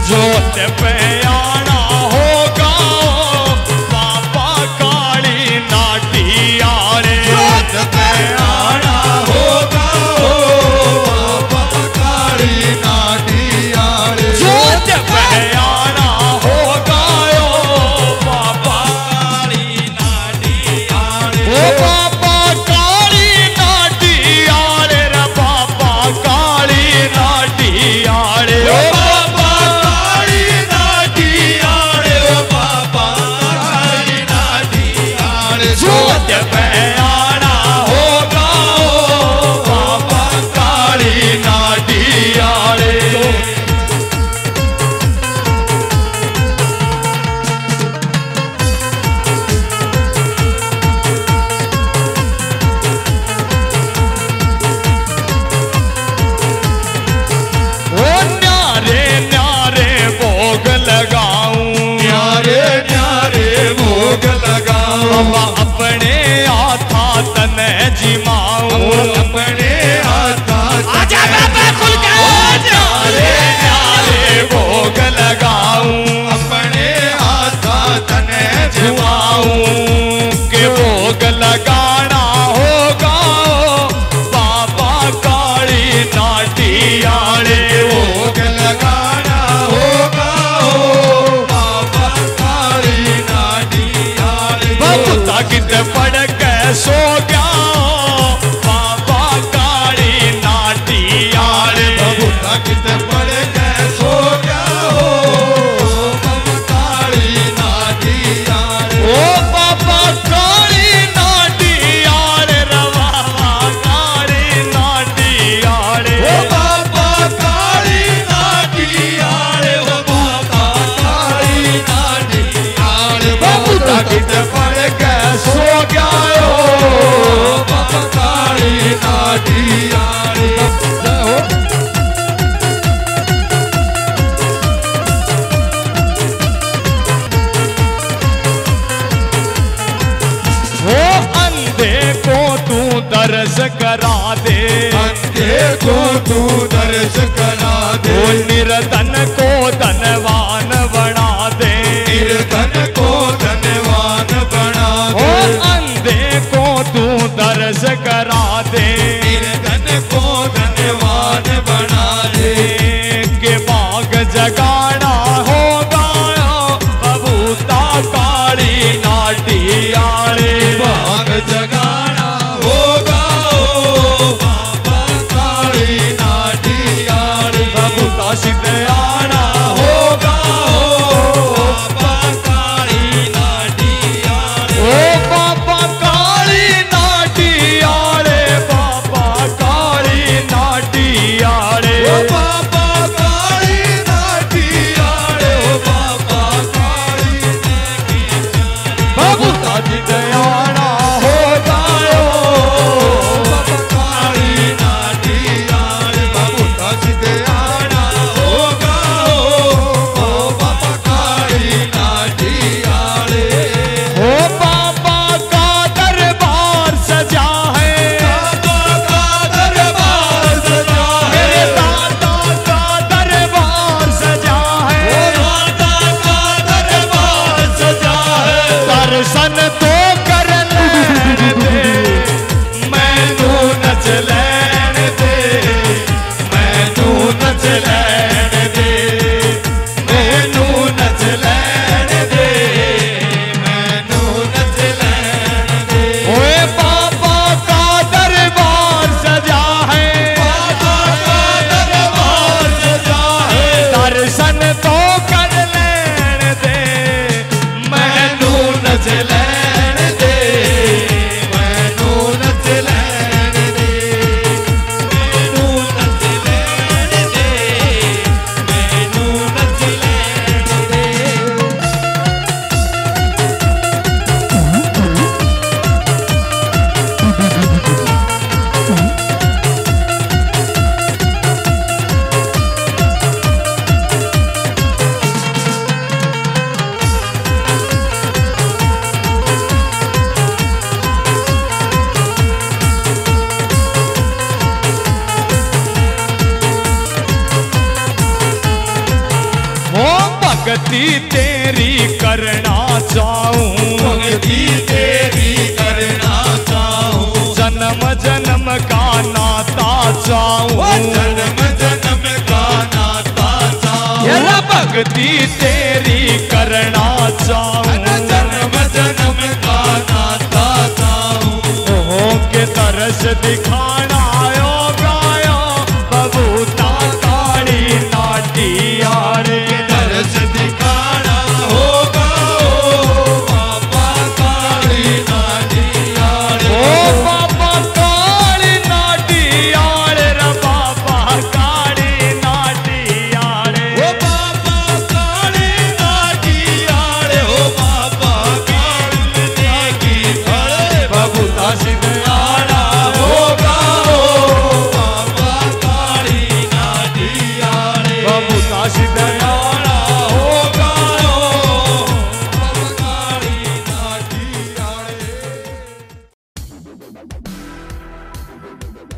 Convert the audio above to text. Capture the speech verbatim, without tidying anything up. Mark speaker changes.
Speaker 1: जोत पे आना होगा बाबा काली नाटिया रे। जोत पे आना होगा
Speaker 2: बाबा काली नाटिया रे।
Speaker 1: जोत पे आना होगा बाबा काली नाटिया रे। ओ बाबा काली नाटिया रे रे बाबा काली नाटिया रे। ओ बाबा काली नाटिया रे ओ बाबा काली नाटिया रे। जोत पे आना होगा बाबा काली नाटिया रे। ओ न्यारे न्यारे भोग लगाऊं
Speaker 2: न्यारे न्यारे भोग लगाओ
Speaker 1: बाबा अपने हाथा तने जिमाऊं।
Speaker 2: अपने हाथा
Speaker 1: आजा बाबा खुल के न्यारे न्यारे भोग लगाऊं
Speaker 2: अपने हाथा तने
Speaker 1: जिमाऊं के भोग लगाना होगा बाबा काली नाटिया रे।
Speaker 2: भोग लगाना होगा बाबा काली नाटिया रे।
Speaker 1: बाबूता कित पड़ के सो गया बाबा काली नाटिया रे।
Speaker 2: बाबूता कित पड़ के सो गया हो बाबा काली नाटिया रे।
Speaker 1: ओ बाबा काली नाटिया रे रवा काली नाटिया रे।
Speaker 2: ओ बाबा काली नाटिया रे। ओ बाबा काली नाटिया रे।
Speaker 1: बाबूता कित पड़ के सो गया हो
Speaker 2: बाबा काली नाटिया रे। जय हो।
Speaker 1: वो अंधे को तू दर्श करा दे।
Speaker 2: अंधे को तू दर्श करा दे।
Speaker 1: वो निर्धन को धनवान बना दे।
Speaker 2: निर्धन को धनवान बना
Speaker 1: ओ
Speaker 2: दे।
Speaker 1: अंधे को तू दर्श करा दे।
Speaker 2: निर्धन को धनवान बना दे।
Speaker 1: के बाग जगाना होगा बबूता काली नाटिया रे।
Speaker 2: बाग जगाना होगा ओ बाबा काली नाटिया रे।
Speaker 1: बबूता सिद्ध आना होगा
Speaker 2: बाबा काली नाटिया रे।
Speaker 1: ओ बाबा काली नाटिया रे बाबा काली नाटिया रे।
Speaker 2: ओ बाबा काली नाटिया रे। ओ बाबा काली नाटिया रे।
Speaker 1: बबूता सिद्ध आना होगा
Speaker 2: बाबा काली नाटिया रे। बाबूता सिद्ध आना होगा
Speaker 1: भक्ति तेरी करना चाहूं,
Speaker 2: भक्ति तेरी करना चाहूं,
Speaker 1: जन्म जन्म का नाता चाहूं,
Speaker 2: जन्म जन्म का नाता चाहूं,
Speaker 1: भक्ति तेरी करना चाहूं,
Speaker 2: जन्म जन्म का नाता चाहूं,
Speaker 1: हो के तरस दिखाना आयो गायो बबूता काली नाटिया रे,
Speaker 2: तरस दिखाना होगा ओ बाबा काली नाटिया रे,
Speaker 1: ओ बाबा काली नाटिया रे, रे बाबा काली नाटिया रे,
Speaker 2: ओ बाबा काली नाटिया रे, ओ बाबा काली देगी खड़े
Speaker 1: बबूता सिधाना
Speaker 2: होगा ओ बाबा काली नाटिया रे,
Speaker 1: बबूता सिधाना
Speaker 2: होगा ओ बाबा काली नाटिया रे।